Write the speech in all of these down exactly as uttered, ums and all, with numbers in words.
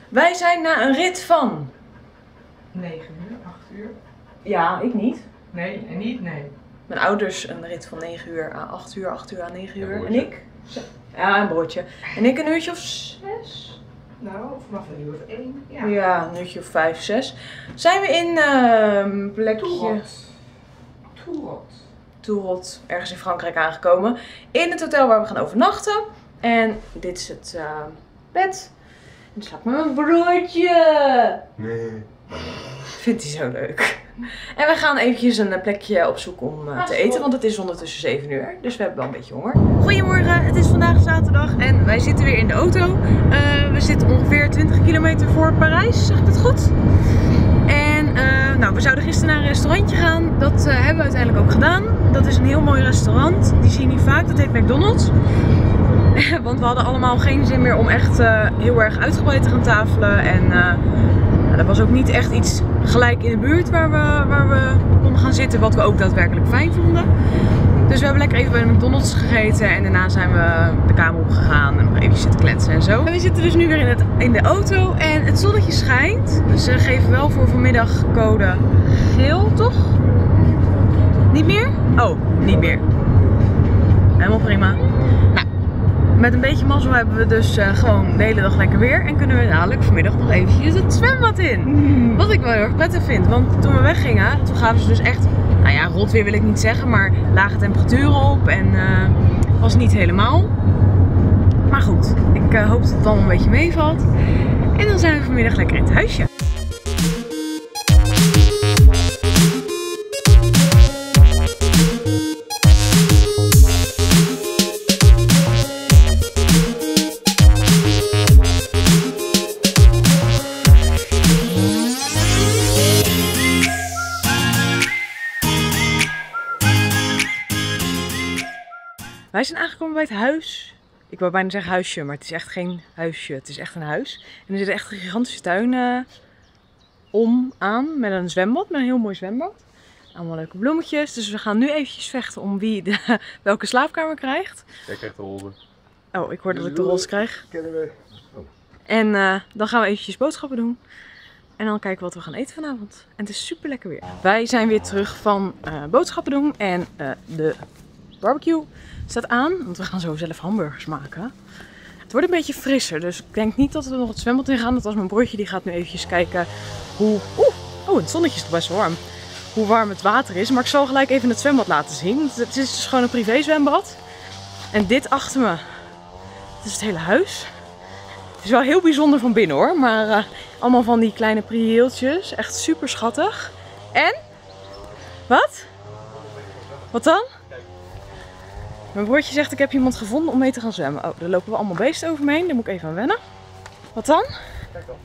Wij zijn na een rit van... negen uur, acht uur. Ja, ik niet. Nee, en niet, nee. Mijn ouders een rit van negen uur à acht uur, acht uur à negen uur. En En ik? Ja, een broodje. En ik een uurtje of zes? Nou, vanaf een uur of één. Ja. Ja, een uurtje of vijf, zes. Zijn we in uh, plekje... Toerot. Toerot. Toerot, ergens in Frankrijk aangekomen. In het hotel waar we gaan overnachten. En dit is het uh, bed. En slaap met mijn broodje. Nee. Vindt hij zo leuk. En we gaan eventjes een plekje opzoeken om uh, te eten, want het is ondertussen zeven uur. Dus we hebben wel een beetje honger. Goedemorgen, het is vandaag zaterdag en wij zitten weer in de auto. Uh, we zitten ongeveer twintig kilometer voor Parijs, zeg ik dat goed? En uh, nou, we zouden gisteren naar een restaurantje gaan. Dat uh, hebben we uiteindelijk ook gedaan. Dat is een heel mooi restaurant. Die zie je niet vaak, dat heet McDonald's. Want we hadden allemaal geen zin meer om echt uh, heel erg uitgebreid te gaan tafelen. En uh, nou, er was ook niet echt iets gelijk in de buurt waar we, waar we konden gaan zitten, wat we ook daadwerkelijk fijn vonden. Dus we hebben lekker even bij de McDonald's gegeten en daarna zijn we de kamer opgegaan en nog even zitten kletsen en zo. En we zitten dus nu weer in, het, in de auto en het zonnetje schijnt. Dus ze geven wel voor vanmiddag code geel, toch? Niet meer? Oh, niet meer. Helemaal prima. Nou, met een beetje mazzel hebben we dus uh, gewoon de hele dag lekker weer. En kunnen we dadelijk vanmiddag nog eventjes het zwembad in. Mm. Wat ik wel heel erg prettig vind. Want toen we weggingen, toen gaven ze dus echt, nou ja, rotweer wil ik niet zeggen, maar lage temperaturen op. En uh, was niet helemaal. Maar goed, ik uh, hoop dat het allemaal een beetje meevalt. En dan zijn we vanmiddag lekker in het huisje. Wij zijn aangekomen bij het huis. Ik wou bijna zeggen huisje, maar het is echt geen huisje. Het is echt een huis. En er zit echt een gigantische tuin uh, om aan met een zwembad, met een heel mooi zwembad. Allemaal leuke bloemetjes. Dus we gaan nu eventjes vechten om wie de, welke slaapkamer krijgt. Jij krijgt de roze. Oh, ik hoor dat ik de roze krijg. Kennen we. Oh. En uh, dan gaan we eventjes boodschappen doen. En dan kijken wat we gaan eten vanavond. En het is super lekker weer. Wij zijn weer terug van uh, boodschappen doen en uh, de barbecue staat aan, want we gaan zo zelf hamburgers maken. Het wordt een beetje frisser, dus ik denk niet dat we nog het zwembad in gaan. Dat was mijn broertje, die gaat nu eventjes kijken hoe... Oeh, oh, het zonnetje is toch best warm. Hoe warm het water is, maar ik zal gelijk even het zwembad laten zien. Het is dus gewoon een privé zwembad. En dit achter me, dit is het hele huis. Het is wel heel bijzonder van binnen hoor, maar uh, allemaal van die kleine prieeltjes. Echt super schattig. En? Wat? Wat dan? Mijn broertje zegt, ik heb iemand gevonden om mee te gaan zwemmen. Oh, daar lopen we allemaal beesten over me heen. Daar moet ik even aan wennen. Wat dan? Kijk dan.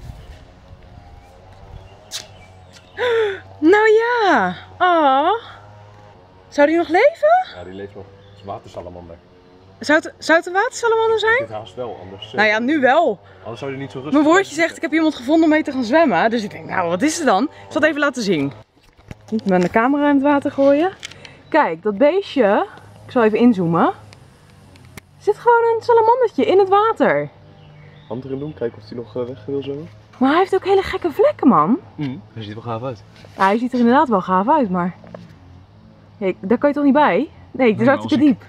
Nou ja. Oh. Zou die nog leven? Ja, die leeft nog. Het is watersalamander. Zou het, zou het een watersalamander zijn? Dit haast wel, anders... Uh, Nou ja, nu wel. Anders zou je niet zo rustig... Mijn broertje zegt, ik heb iemand gevonden om mee te gaan zwemmen. Dus ik denk, nou wat is het dan? Ik zal het even laten zien. Niet met de camera in het water gooien. Kijk, dat beestje... Ik zal even inzoomen. Er zit gewoon een salamandertje in het water. Hand erin doen, kijken of hij nog uh, weg wil zo. Maar hij heeft ook hele gekke vlekken, man. Mm. Hij ziet er wel gaaf uit. Ja, hij ziet er inderdaad wel gaaf uit, maar... Hey, daar kan je toch niet bij? Nee, het is Nee, hartstikke diep.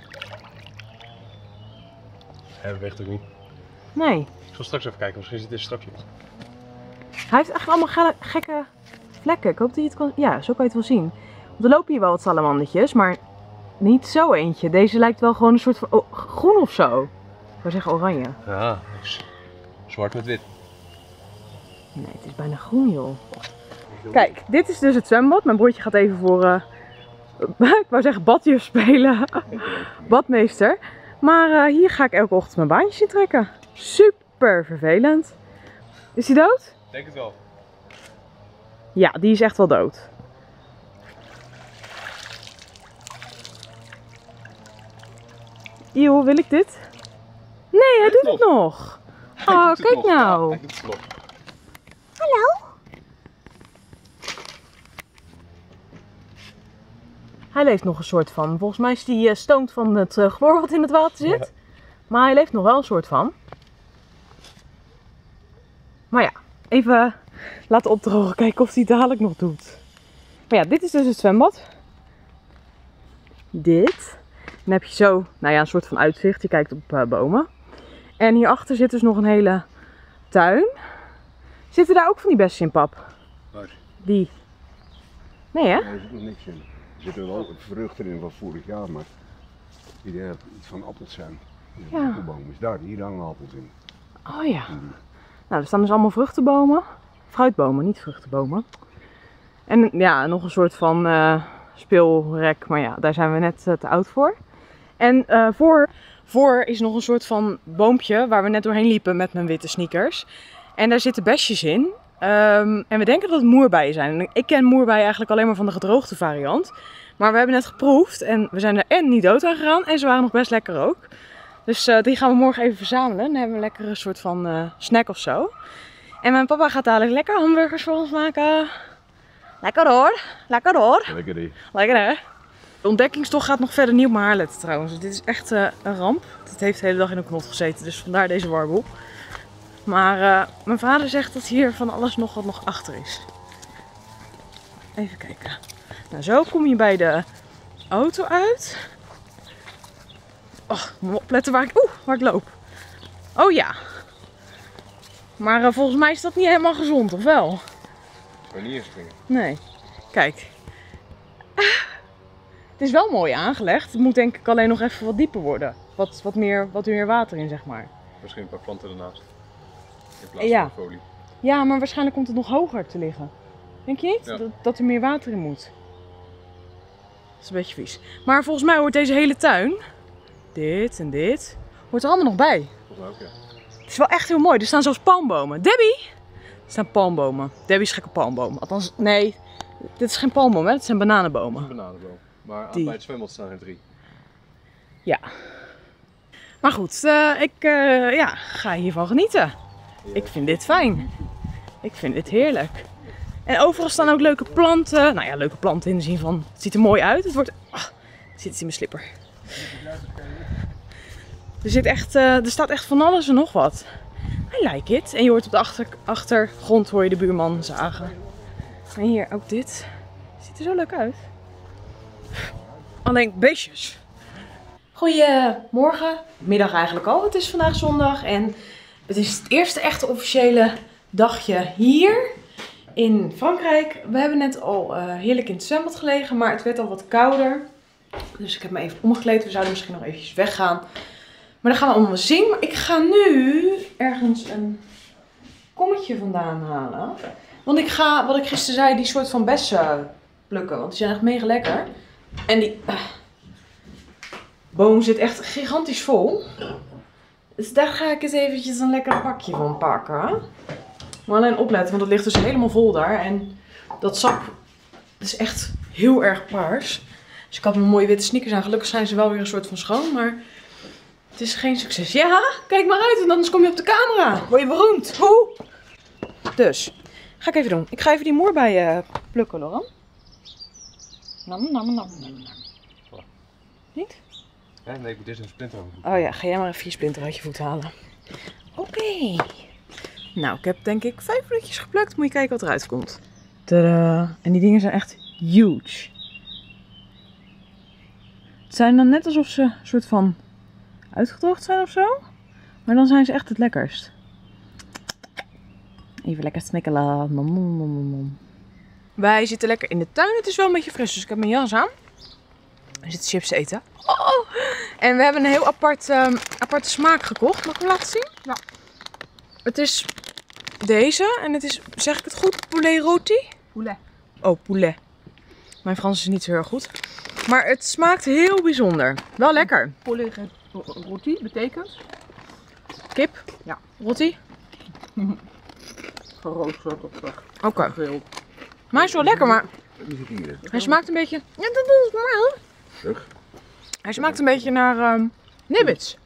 Hij beweegt ook niet. Nee. Ik zal straks even kijken, misschien zit dit straks niet. Hij heeft echt allemaal ge gekke vlekken. Ik hoop dat je het kan... Ja, zo kan je het wel zien. Want er lopen hier wel wat salamandertjes, maar... Niet zo eentje. Deze lijkt wel gewoon een soort van oh, groen of zo. Ik zou zeggen oranje. Ja, zwart met wit. Nee, het is bijna groen joh. Kijk, dit is dus het zwembad. Mijn broertje gaat even voor, uh, ik wou zeggen badjuf spelen. Badmeester. Maar uh, hier ga ik elke ochtend mijn baantjes in trekken. Super vervelend. Is hij dood? Ik denk het wel. Ja, die is echt wel dood. Eeuw, wil ik dit? Nee, hij doet het nog. Oh, kijk nou. Hij doet het nog. Hallo. Hij leeft nog een soort van. Volgens mij is hij uh, stoned van het uh, chloor wat in het water zit. Ja. Maar hij leeft nog wel een soort van. Maar ja, even laten opdrogen. Kijken of hij het dadelijk nog doet. Maar ja, dit is dus het zwembad. Dit. Dan heb je zo, nou ja, een soort van uitzicht. Je kijkt op uh, bomen. En hierachter zit dus nog een hele tuin. Zitten daar ook van die bessen in, pap? Waar? Die. Nee, hè? Daar zit nog niks in. Er zitten wel vruchten in van vorig jaar, maar hier iets van appels zijn. De Ja. appelboom is daar, hier hangen appels in. Oh ja. Nou, er staan dus allemaal vruchtenbomen. Fruitbomen, niet vruchtenbomen. En ja, nog een soort van uh, speelrek, maar ja, daar zijn we net uh, te oud voor. En uh, voor, voor is nog een soort van boompje waar we net doorheen liepen met mijn witte sneakers. En daar zitten besjes in. Um, en we denken dat het moerbeien zijn. En ik ken moerbeien eigenlijk alleen maar van de gedroogde variant. Maar we hebben net geproefd en we zijn er en niet dood aan gegaan en ze waren nog best lekker ook. Dus uh, die gaan we morgen even verzamelen. Dan hebben we een lekkere soort van uh, snack of zo. En mijn papa gaat dadelijk lekker hamburgers voor ons maken. Lekker hoor. Lekker hoor. Lekker die. Lekker hè. De ontdekkingstocht gaat nog verder niet op mijn haar letten trouwens. Dit is echt uh, een ramp. Het heeft de hele dag in een knot gezeten. Dus vandaar deze warboel. Maar uh, mijn vader zegt dat hier van alles nog wat nog achter is. Even kijken. Nou, zo kom je bij de auto uit. Oh, moet opletten waar ik, oeh, waar ik loop. Oh ja. Maar uh, volgens mij is dat niet helemaal gezond, of wel? Ik kan niet inspringen. Nee. Kijk. Ah, het is wel mooi aangelegd. Het moet denk ik alleen nog even wat dieper worden. Wat, wat, meer, wat meer water in, zeg maar. Misschien een paar planten ernaast. In plaats Ja. van folie. Ja, maar waarschijnlijk komt het nog hoger te liggen. Denk je niet? Ja. Dat, dat er meer water in moet. Dat is een beetje vies. Maar volgens mij hoort deze hele tuin, dit en dit, hoort er allemaal nog bij. Volgens mij ook, ja. Het is wel echt heel mooi. Er staan zelfs palmbomen. Debbie! Er staan palmbomen. Debbie is gekke palmbomen. Althans, nee, dit is geen palmboom, hè? Het zijn bananenbomen. Een bananenboom. Maar Die. bij het zwembad staan er drie. Ja. Maar goed, uh, ik uh, ja, ga hiervan genieten. Ik vind dit fijn. Ik vind dit heerlijk. En overal staan ook leuke planten. Nou ja, leuke planten in de zin van, het ziet er mooi uit. Het wordt, ah, het zit in mijn slipper. Er, zit echt, uh, er staat echt van alles en nog wat. I like it. En je hoort op de achter, achtergrond hoor je de buurman zagen. En hier ook dit. Ziet er zo leuk uit. Alleen beestjes. Goedemorgen, middag eigenlijk al. Het is vandaag zondag en het is het eerste echte officiële dagje hier in Frankrijk. We hebben net al uh, heerlijk in het zwembad gelegen, maar het werd al wat kouder. Dus ik heb me even omgekleed. We zouden misschien nog eventjes weggaan. Maar dan gaan we allemaal zien. Maar ik ga nu ergens een kommetje vandaan halen. Want ik ga, wat ik gisteren zei, die soort van bessen plukken. Want die zijn echt mega lekker. En die uh, boom zit echt gigantisch vol. Dus daar ga ik eens eventjes een lekker pakje van pakken. Maar alleen opletten, want het ligt dus helemaal vol daar. En dat sap is echt heel erg paars. Dus ik had mijn mooie witte sneakers aan. Gelukkig zijn ze wel weer een soort van schoon, maar het is geen succes. Ja, kijk maar uit, want anders kom je op de camera. Word je beroemd. Hoe? Dus, ga ik even doen. Ik ga even die moerbei uh, plukken, Laurent. Nam, nam, nam, nam, nam. Niet? Ja, nee, ik moet eerst een splinter over. Oh ja, ga jij maar even je splinter uit je voet halen. Oké. Okay. Nou, ik heb denk ik vijf minuutjes geplukt. Moet je kijken wat eruit komt. Tadaa. En die dingen zijn echt huge. Het zijn dan net alsof ze een soort van uitgedroogd zijn of zo. Maar dan zijn ze echt het lekkerst. Even lekker snikkelen. Nom, nom, nom, nom. Wij zitten lekker in de tuin. Het is wel een beetje fris, dus ik heb mijn jas aan. We zitten chips te eten. Oh! En we hebben een heel apart, um, aparte smaak gekocht. Mag ik hem laten zien? Ja. Het is deze. En het is, zeg ik het goed, poulet rôti? Poulet. Oh, poulet. Mijn Frans is niet zo heel goed. Maar het smaakt heel bijzonder. Wel lekker. Poulet rôti betekent? Kip? Ja. Rôti? Geroosterd of Oké. Okay. gegrild. Maar hij is wel lekker, maar Wie zit hier? hij smaakt een beetje... Ja, dat is normaal. Terug. Hij smaakt een beetje naar um, nibbits.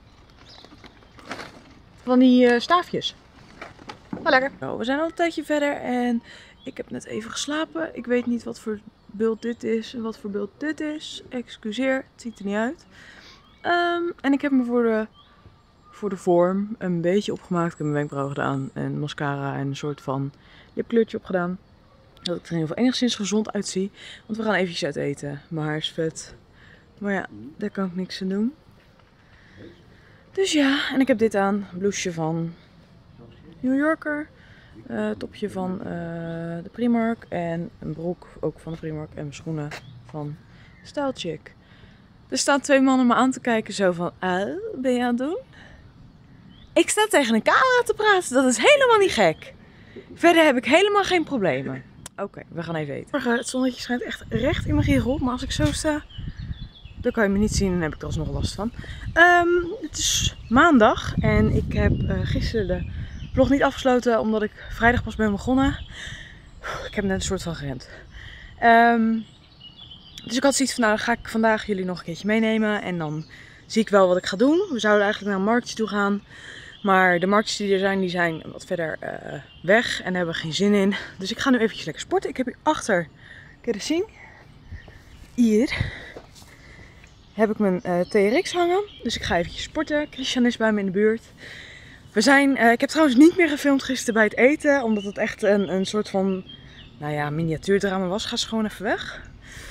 Van die uh, staafjes. Wel lekker. Nou, we zijn al een tijdje verder en ik heb net even geslapen. Ik weet niet wat voor beeld dit is en wat voor beeld dit is. Excuseer, het ziet er niet uit. Um, en ik heb me voor de voor de vorm. Een beetje opgemaakt. Ik heb mijn wenkbrauwen gedaan. En mascara en een soort van lipkleurtje opgedaan. Dat ik er in ieder geval enigszins gezond uitzie. Want we gaan eventjes uit eten. Mijn haar is vet. Maar ja, daar kan ik niks aan doen. Dus ja, en ik heb dit aan. Een blouseje van New Yorker. Uh, topje van uh, de Primark. En een broek ook van de Primark. En mijn schoenen van Style Chick. Er staan twee mannen me aan te kijken zo van, uh, ben je aan het doen? Ik sta tegen een camera te praten, dat is helemaal niet gek. Verder heb ik helemaal geen problemen. Oké, okay, we gaan even eten. Morgen, het zonnetje schijnt echt recht in mijn giegel, maar als ik zo sta, dan kan je me niet zien en dan heb ik er alsnog last van. Um, het is maandag en ik heb uh, gisteren de vlog niet afgesloten omdat ik vrijdag pas ben begonnen. Ik heb net een soort van gerend. Um, Dus ik had zoiets van, nou dan ga ik vandaag jullie nog een keertje meenemen en dan zie ik wel wat ik ga doen. We zouden eigenlijk naar een marktje toe gaan, maar de marktjes die er zijn, die zijn wat verder uh, weg en daar hebben we geen zin in. Dus ik ga nu eventjes lekker sporten. Ik heb hier achter, kun je dat zien? Hier heb ik mijn uh, T R X hangen, dus ik ga eventjes sporten. Christian is bij me in de buurt. We zijn, uh, ik heb trouwens niet meer gefilmd gisteren bij het eten, omdat het echt een, een soort van, nou ja, miniatuurdrama was. Ga ze gewoon even weg.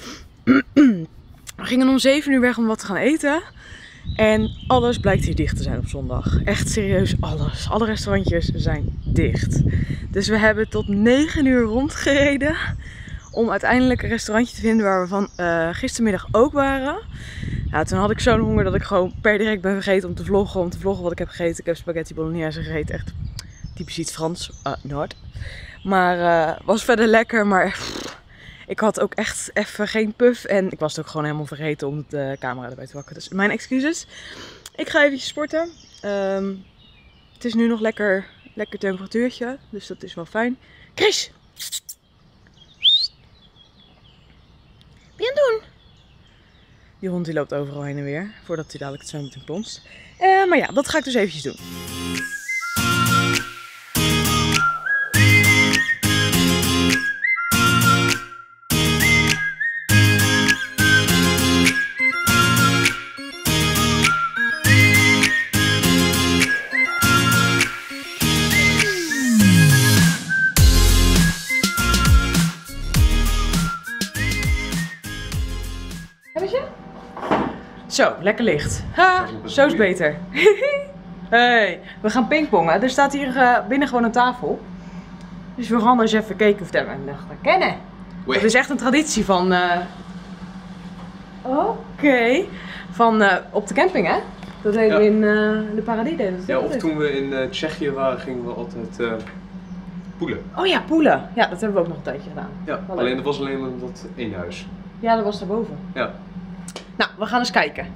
We gingen om zeven uur weg om wat te gaan eten. En alles blijkt hier dicht te zijn op zondag. Echt serieus alles. Alle restaurantjes zijn dicht. Dus we hebben tot negen uur rondgereden. Om uiteindelijk een restaurantje te vinden waar we van uh, gistermiddag ook waren. Ja, toen had ik zo'n honger dat ik gewoon per direct ben vergeten om te vloggen. Om te vloggen wat ik heb gegeten. Ik heb spaghetti bolognese gegeten. Echt typisch iets Frans. Uh, Noord. Maar uh, was verder lekker. Maar... Pff, ik had ook echt even geen puff en ik was het ook gewoon helemaal vergeten om de camera erbij te pakken. Dus mijn excuses. Ik ga even sporten. Um, het is nu nog lekker, lekker temperatuurtje, dus dat is wel fijn. Chris! Ben je aan het doen? Die hond die loopt overal heen en weer, voordat hij dadelijk het zwembad in plonst. Uh, maar ja, dat ga ik dus eventjes doen. Zo, lekker licht. Ha, zo is beter. Hey, we gaan pingpongen. Er staat hier uh, binnen gewoon een tafel. Dus we gaan eens even kijken of dat we hem kennen. Dat is echt een traditie van... Uh... Oké. Okay. Van uh, op de camping, hè? Dat deden ja. we in uh, de Paradis. Ja, of toen we in uh, Tsjechië waren, gingen we altijd uh, poelen. Oh ja, poelen. Ja, dat hebben we ook nog een tijdje gedaan. Ja, wel alleen dat was alleen dat één huis. Ja, dat was daarboven. Ja. Nou, we gaan eens kijken.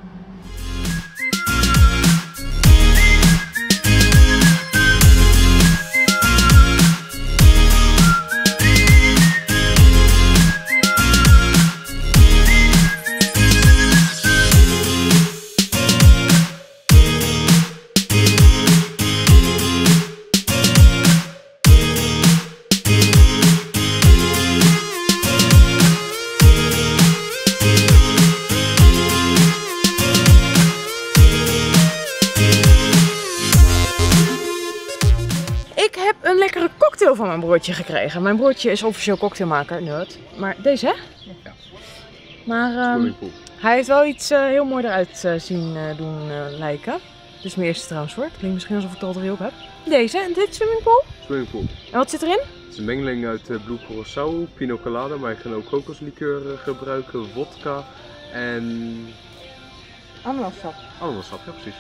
Ik heb een lekkere cocktail van mijn broertje gekregen. Mijn broertje is officieel cocktailmaker, nerd. Maar deze, hè? Ja. Maar um, hij heeft wel iets uh, heel mooi eruit uh, zien uh, doen uh, lijken. Dit is mijn eerste trouwens hoor. Het klinkt misschien alsof ik het al drie op heb. Deze, en dit swimmingpool? Swimmingpool. En wat zit erin? Het is een mengeling uit uh, Blue Curaçao, Pina Colada, maar je kan ook kokoslikeur uh, gebruiken, vodka en... Ananassap. Ananassap, ja precies.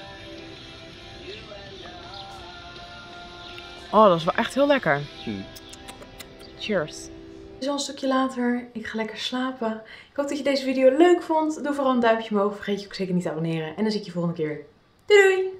Oh, dat is wel echt heel lekker. Hmm. Cheers. Het is al een stukje later. Ik ga lekker slapen. Ik hoop dat je deze video leuk vond. Doe vooral een duimpje omhoog. Vergeet je ook zeker niet te abonneren. En dan zie ik je volgende keer. Doei doei!